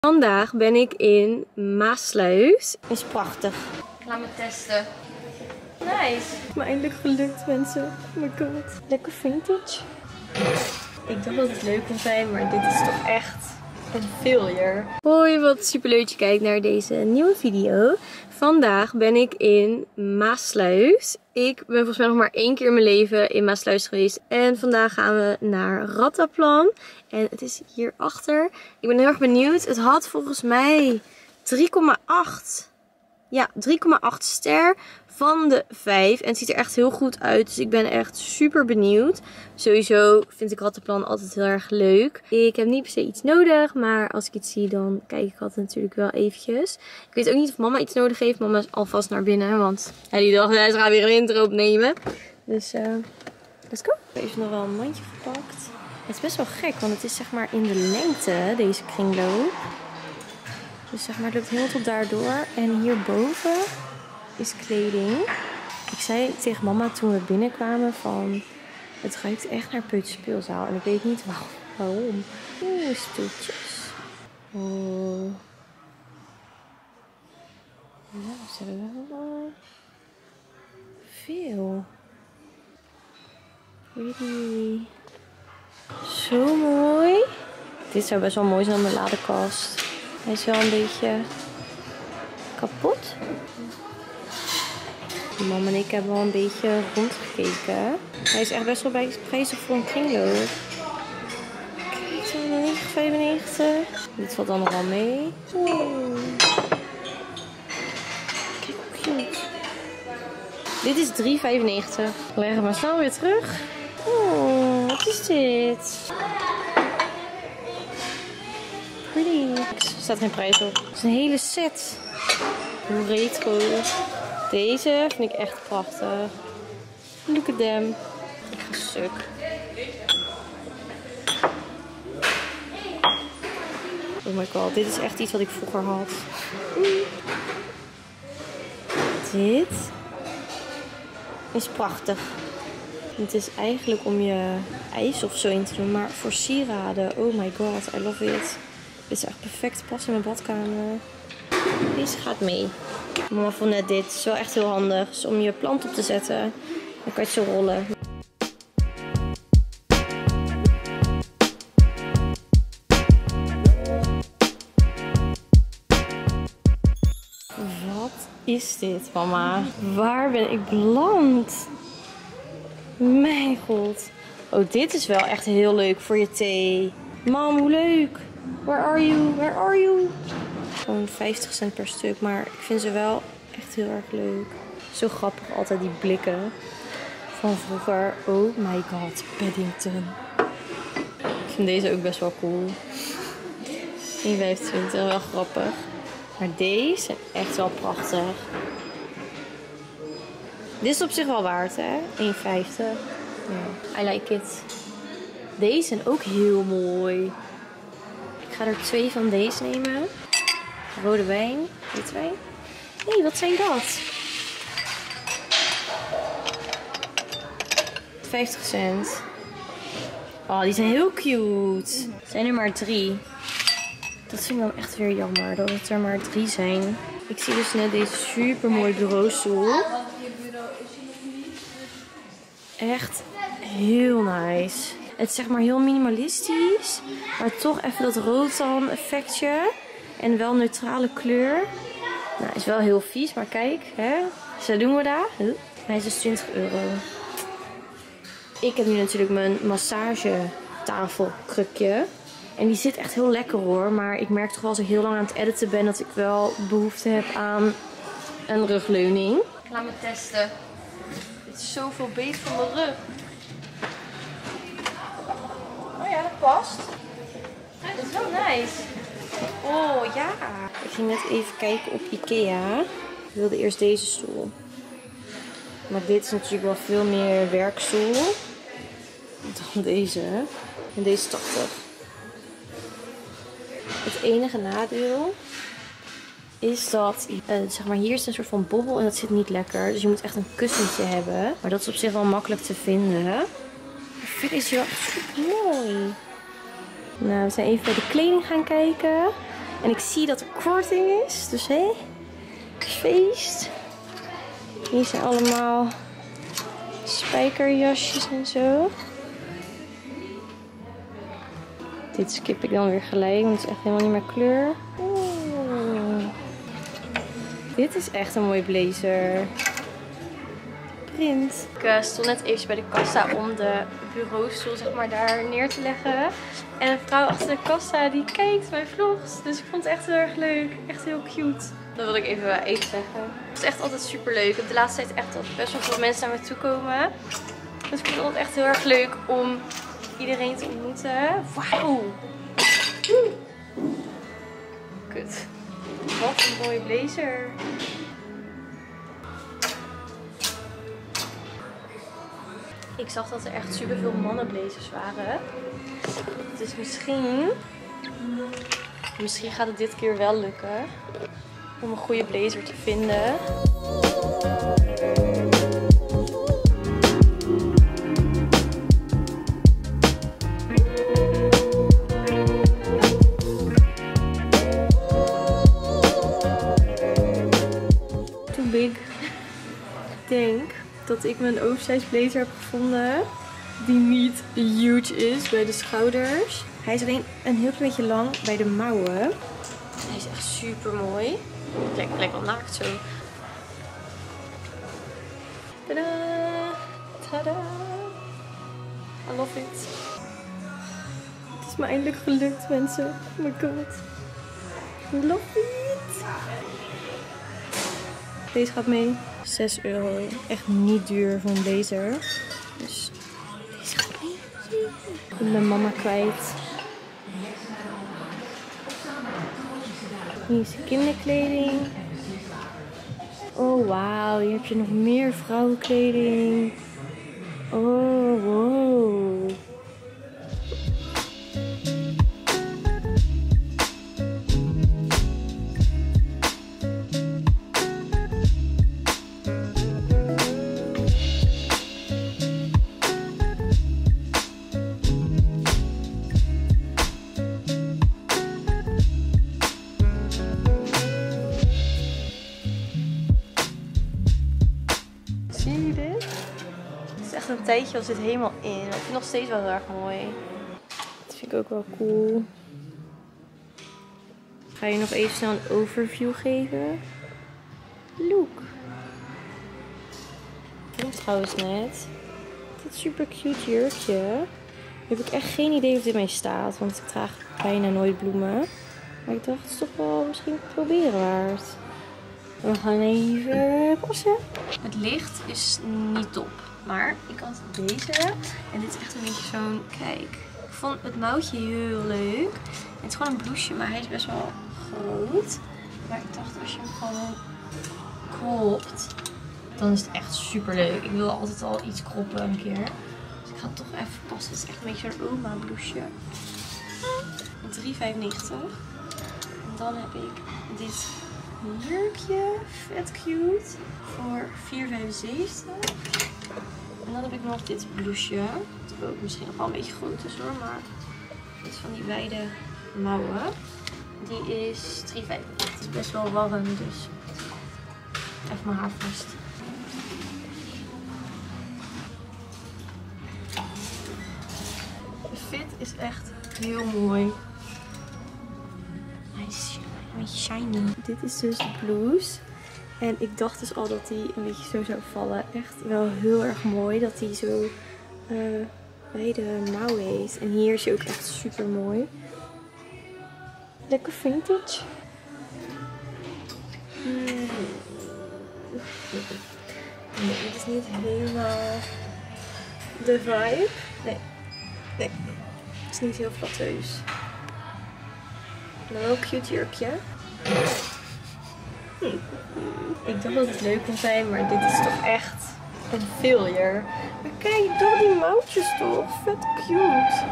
Vandaag ben ik in Maassluis. Is prachtig. Laat me testen. Nice. Maar eindelijk gelukt, mensen. Oh my god. Lekker vintage. Ik dacht dat het leuk kon zijn, maar dit is toch echt een failure. Hoi, wat super leuk dat je kijkt naar deze nieuwe video. Vandaag ben ik in Maassluis. Ik ben volgens mij nog maar 1 keer in mijn leven in Maassluis geweest. En vandaag gaan we naar Rataplan. En het is hierachter. Ik ben heel erg benieuwd. Het had volgens mij 3,8. Ja, 3,8 ster van de 5. En het ziet er echt heel goed uit. Dus ik ben echt super benieuwd. Sowieso vind ik Rataplan altijd heel erg leuk. Ik heb niet per se iets nodig. Maar als ik iets zie, dan kijk ik altijd natuurlijk wel eventjes. Ik weet ook niet of mama iets nodig heeft. Mama is alvast naar binnen. Want die dacht, ze gaat weer een intro opnemen. Dus let's go. Ik heb even nog wel een mandje gepakt. Het is best wel gek. Want het is zeg maar in de lengte, deze kringloop. Dus zeg maar, het loopt heel tot daardoor. En hierboven is kleding. Ik zei tegen mama toen we binnenkwamen van... Het ruikt echt naar peuterspeelzaal. En ik weet niet waarom. Oeh, stoeltjes. Oh. Ja, ze hebben wel veel. Pretty. Zo mooi. Dit zou best wel mooi zijn op mijn ladekast. Hij is wel een beetje kapot. Mama en ik hebben wel een beetje rondgekeken. Hij is echt best wel prijzig voor een kringloop. Kijk, 95. Dit valt dan nog wel mee. Oeh. Kijk hoe cute. Dit is 3,95. We leggen maar snel weer terug. Oh, wat is dit? Pretty. Er staat geen prijs op. Het is een hele set. Hoe retro. Deze vind ik echt prachtig. Look at them. Ik ga stuk. Oh my god, dit is echt iets wat ik vroeger had. Dit is prachtig. Het is eigenlijk om je ijs of zo in te doen, maar voor sieraden. Oh my god, I love it. Dit is echt perfect passen in mijn badkamer. Deze gaat mee. Mama vond net dit. Het is wel echt heel handig. Dus om je plant op te zetten. Dan kan je het zo rollen. Wat is dit, mama? Waar ben ik beland? Mijn god. Oh, dit is wel echt heel leuk voor je thee. Mam, hoe leuk. Where are you? Where are you? Gewoon 50 cent per stuk, maar ik vind ze wel echt heel erg leuk. Zo grappig altijd die blikken van vroeger. Oh my god, Paddington. Ik vind deze ook best wel cool. 1,25, wel grappig. Maar deze zijn echt wel prachtig. Dit is op zich wel waard, hè? 1,50. Ja, I like it. Deze zijn ook heel mooi. Ik ga er 2 van deze nemen. Rode wijn. Witte wijn. Nee, wat zijn dat? 50 cent. Oh, die zijn heel cute. Er zijn er maar 3. Dat vind ik dan echt weer jammer. Dat het er maar 3 zijn. Ik zie dus net deze super mooie bureaustoel. Echt heel nice. Het is zeg maar heel minimalistisch. Maar toch even dat rotan effectje. En wel neutrale kleur. Nou, is wel heel vies, maar kijk, hè. Zo doen we dat. Hij is dus 20 euro. Ik heb nu natuurlijk mijn massagetafelkrukje. En die zit echt heel lekker hoor. Maar ik merk toch wel als ik heel lang aan het editen ben dat ik wel behoefte heb aan een rugleuning. Laat me testen. Dit is zoveel beter voor mijn rug. Oh ja, dat past. Ja, dat is wel nice. Oh ja. Ik ging net even kijken op Ikea. Ik wilde eerst deze stoel. Maar dit is natuurlijk wel veel meer werkstoel dan deze. En deze is 80. Het enige nadeel is dat, zeg maar, hier is een soort van bobbel en dat zit niet lekker. Dus je moet echt een kussentje hebben. Maar dat is op zich wel makkelijk te vinden. Maar verder is hij wel echt super mooi. Nou, we zijn even bij de kleding gaan kijken. En ik zie dat er korting is. Dus hé, feest. Hier zijn allemaal spijkerjasjes en zo. Dit skip ik dan weer gelijk, want het is echt helemaal niet meer kleur. Oeh. Dit is echt een mooie blazer. Print. Ik stond net even bij de kassa om de bureaustoel zeg maar daar neer te leggen. En een vrouw achter de kassa die kijkt mijn vlogs. Dus ik vond het echt heel erg leuk. Echt heel cute. Dat wil ik even zeggen. Het is echt altijd super leuk. Op de laatste tijd echt altijd best wel veel mensen naar me toe komen. Dus ik vind het altijd echt heel erg leuk om iedereen te ontmoeten. Wauw. Kut. Wat een mooie blazer. Ik zag dat er echt super veel mannenblazers waren. Dus misschien gaat het dit keer wel lukken om een goede blazer te vinden. Too big. Ik denk dat ik mijn oversized blazer heb gevonden die niet huge is bij de schouders. Hij is alleen een heel klein beetje lang bij de mouwen. Hij is echt super mooi. Het lijkt wel naakt zo. Tadaa! Tadaa! I love it. Het is me eindelijk gelukt, mensen. Oh my god. I love it. Deze gaat mee. 6 €. Echt niet duur voor een blazer. Dus deze gaat mee. Ik ben mijn mama kwijt. Hier is kinderkleding. Oh wauw, hier heb je nog meer vrouwenkleding. Oh wow. Zie je dit? Het is echt een tijdje al zit helemaal in. Ik vind het nog steeds wel heel erg mooi. Dat vind ik ook wel cool. Ik ga je nog even snel een overview geven. Look. Ik vond trouwens net dit super cute jurkje. Nu heb ik echt geen idee of dit mij staat. Want ik draag bijna nooit bloemen. Maar ik dacht het is toch wel misschien proberen waard. We gaan even passen. Het licht is niet top. Maar ik had deze. En dit is echt een beetje zo'n... Kijk. Ik vond het mouwtje heel leuk. Het is gewoon een blouseje. Maar hij is best wel groot. Maar ik dacht als je hem gewoon kropt. Dan is het echt super leuk. Ik wil altijd al iets kroppen een keer. Dus ik ga het toch even passen. Het is echt een beetje zo'n oma blouseje. 3,95. En dan heb ik dit jurkje, vet cute, voor 4,75. En dan heb ik nog dit blouseje, dat ook misschien nog wel een beetje groot is hoor, maar dit is van die wijde mouwen. Die is 3,95. Het is best wel warm, dus even mijn haar vast. De fit is echt heel mooi. Hij is een beetje shiny. Dit is dus de blouse. En ik dacht dus al dat die een beetje zo zou vallen. Echt wel heel erg mooi dat die zo wijde mouwen heeft. En hier is hij ook echt super mooi. Lekker vintage. Nee, dit is niet helemaal de vibe. Nee. Het is niet heel flatteus. Maar wel een cute jurkje. Ik dacht dat het leuk kon zijn, maar dit is toch echt een failure. Maar kijk, door die mouwtjes toch. Vet cute.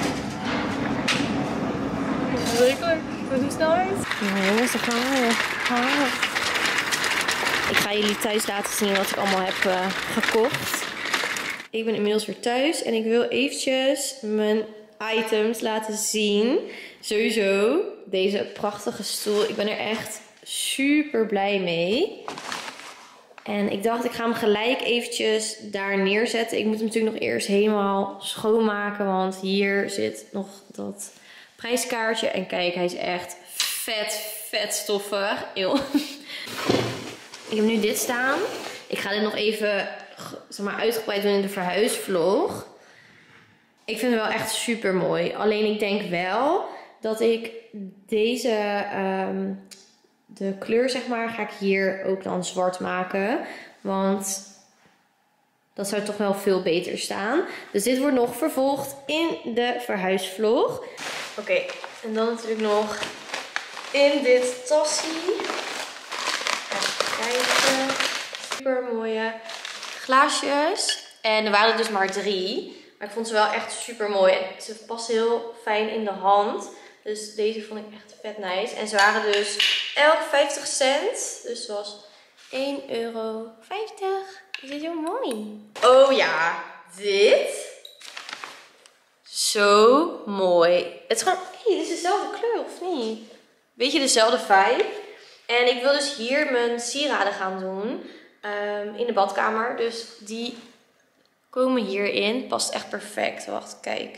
Verschrikkelijk. Met die snelheid. Nou jongens, dan gaan we. Ik ga jullie thuis laten zien wat ik allemaal heb gekocht. Ik ben inmiddels weer thuis en ik wil eventjes mijn items laten zien. Sowieso deze prachtige stoel. Ik ben er echt super blij mee. En ik dacht, ik ga hem gelijk eventjes daar neerzetten. Ik moet hem natuurlijk nog eerst helemaal schoonmaken. Want hier zit nog dat prijskaartje. En kijk, hij is echt vet stoffig. Eeuw. Ik heb nu dit staan. Ik ga dit nog even, zeg maar, uitgebreid doen in de verhuisvlog. Ik vind het wel echt super mooi. Alleen ik denk wel dat ik deze, de kleur, zeg maar, ga ik hier ook dan zwart maken. Want dat zou toch wel veel beter staan. Dus dit wordt nog vervolgd in de verhuisvlog. Oké, en dan natuurlijk nog in dit tasje. Even kijken. Super mooie glaasjes. En er waren dus maar 3. Maar ik vond ze wel echt super mooi. En ze passen heel fijn in de hand. Dus deze vond ik echt vet nice. En ze waren dus elk 50 cent. Dus het was €1,50. Dit is heel mooi. Oh ja, dit. Zo mooi. Het is gewoon, hey, dit is dezelfde kleur of niet? Beetje dezelfde vibe. En ik wil dus hier mijn sieraden gaan doen. In de badkamer. Dus die komen hierin. Past echt perfect. Wacht, kijk.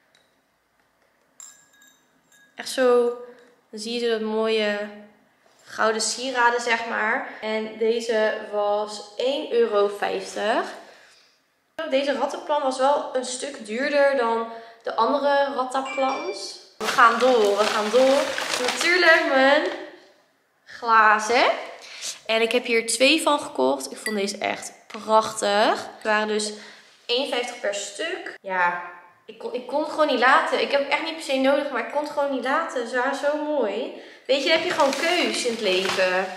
Echt zo. Dan zie je zo dat mooie gouden sieraden, zeg maar. En deze was €1,50. Deze rattenplan was wel een stuk duurder dan de andere rattaplans. We gaan door. Natuurlijk mijn glazen. En ik heb hier 2 van gekocht. Ik vond deze echt prachtig. Ze waren dus €1,50 per stuk. Ja, ik kon het gewoon niet laten. Ik heb het echt niet per se nodig, maar ik kon het gewoon niet laten. Ze waren zo mooi. Weet je, dan heb je gewoon keus in het leven.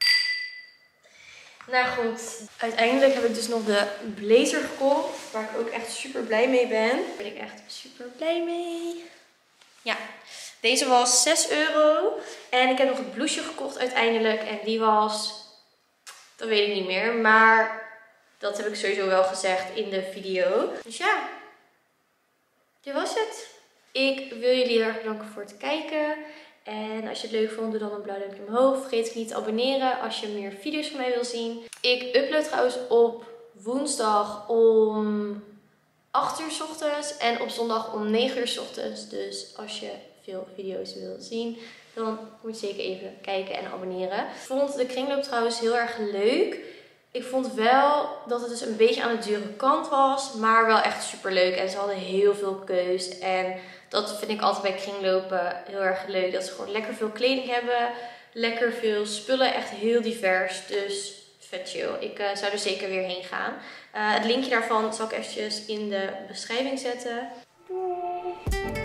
Nou goed, uiteindelijk heb ik dus nog de blazer gekocht. Waar ik ook echt super blij mee ben. Daar ben ik echt super blij mee. Ja, deze was €6. En ik heb nog het blouseje gekocht uiteindelijk. En die was, dat weet ik niet meer. Maar dat heb ik sowieso wel gezegd in de video. Dus ja, dit was het. Ik wil jullie heel erg bedanken voor het kijken. En als je het leuk vond, doe dan een blauw duimpje omhoog. Vergeet niet te abonneren als je meer video's van mij wil zien. Ik upload trouwens op woensdag om 8 uur 's ochtends en op zondag om 9 uur 's ochtends. Dus als je veel video's wil zien, dan moet je zeker even kijken en abonneren. Ik vond de kringloop trouwens heel erg leuk. Ik vond wel dat het dus een beetje aan de dure kant was, maar wel echt super leuk. En ze hadden heel veel keus. En dat vind ik altijd bij kringlopen heel erg leuk. Dat ze gewoon lekker veel kleding hebben, lekker veel spullen, echt heel divers. Dus vet chill. Ik zou er zeker weer heen gaan. Het linkje daarvan zal ik eventjes in de beschrijving zetten. Doei!